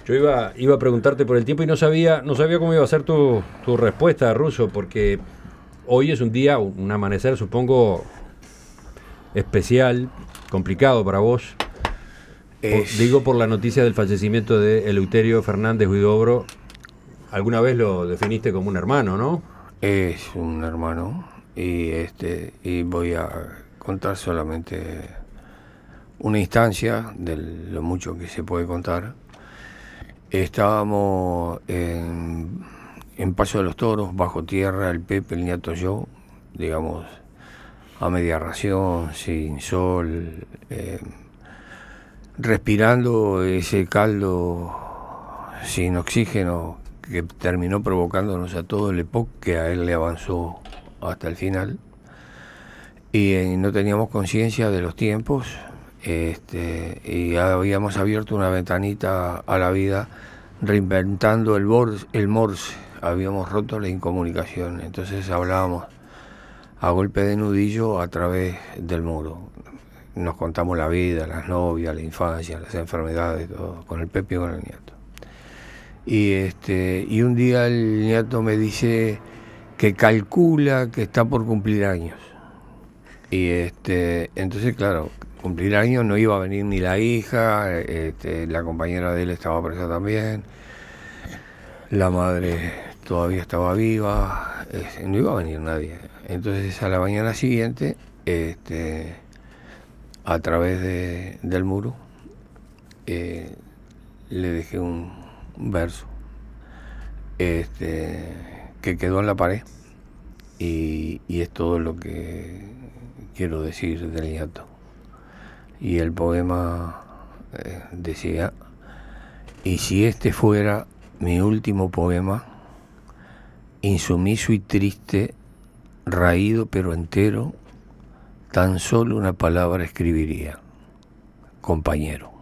Yo iba a preguntarte por el tiempo y no sabía cómo iba a ser tu respuesta, Russo, porque hoy es un día, un amanecer, supongo, especial, complicado para vos. Digo por la noticia del fallecimiento de Eleuterio Fernández Huidobro. Alguna vez lo definiste como un hermano, ¿no? Es un hermano y voy a contar solamente una instancia de lo mucho que se puede contar. Estábamos en Paso de los Toros, bajo tierra, el Pepe, el Niato, yo, digamos, a media ración, sin sol, respirando ese caldo sin oxígeno que terminó provocándonos a todo el EPOC, que a él le avanzó hasta el final. Y no teníamos conciencia de los tiempos, y habíamos abierto una ventanita a la vida reinventando el Morse, habíamos roto la incomunicación, entonces hablábamos a golpe de nudillo a través del muro. Nos contamos la vida, las novias, la infancia, las enfermedades, todo, con el Pepe y con el Niato. Y un día el Niato me dice que calcula que está por cumplir años. Entonces, claro, cumplir años no iba a venir ni la hija, la compañera de él estaba presa también, la madre todavía estaba viva, no iba a venir nadie. Entonces a la mañana siguiente, a través del muro, le dejé un verso que quedó en la pared y es todo lo que quiero decir del Niato. Y el poema decía: y si este fuera mi último poema, insumiso y triste, raído pero entero, tan solo una palabra escribiría: compañero.